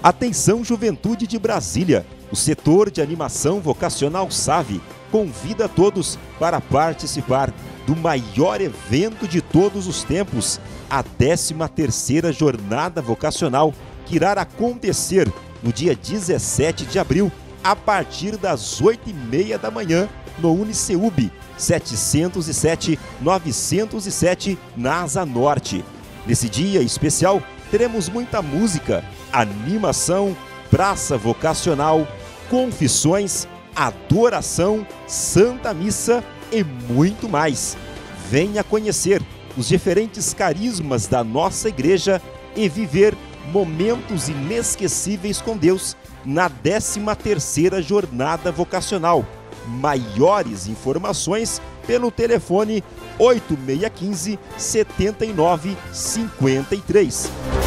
Atenção, juventude de Brasília! O setor de animação vocacional SAVE convida a todos para participar do maior evento de todos os tempos, a 13ª Jornada Vocacional, que irá acontecer no dia 17 de abril, a partir das 8h30 da manhã, no UniCeub 707-907, na Asa Norte. Nesse dia especial, teremos muita música, animação, praça vocacional, confissões, adoração, Santa Missa e muito mais. Venha conhecer os diferentes carismas da nossa igreja e viver momentos inesquecíveis com Deus na 13ª Jornada Vocacional. Maiores informações pelo telefone 8615-7953.